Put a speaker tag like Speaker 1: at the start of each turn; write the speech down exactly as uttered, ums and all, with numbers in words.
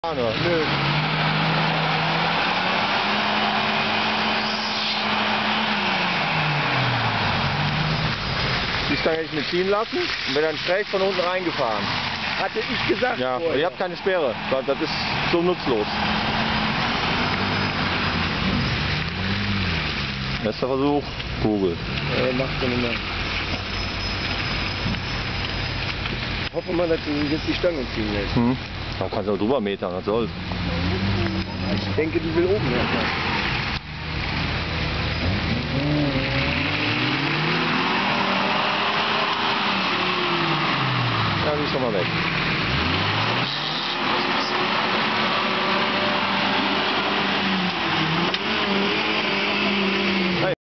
Speaker 1: Nö.
Speaker 2: Die Stange hätte ich mir ziehen lassen und wäre dann schräg von unten reingefahren.
Speaker 1: Hatte ich gesagt.
Speaker 2: Ja,
Speaker 1: vorher.
Speaker 2: ihr habt keine Sperre, weil das ist so nutzlos. Letzter Versuch, Kugel.
Speaker 1: Ja, macht er nicht mehr. Hoffen wir mal, dass du jetzt die Stange ziehen lässt.
Speaker 2: Hm. Da kannst du auch drüber metern, was soll's.
Speaker 1: Ich denke, die will oben erstmal.
Speaker 2: Ja, die ist schon mal weg.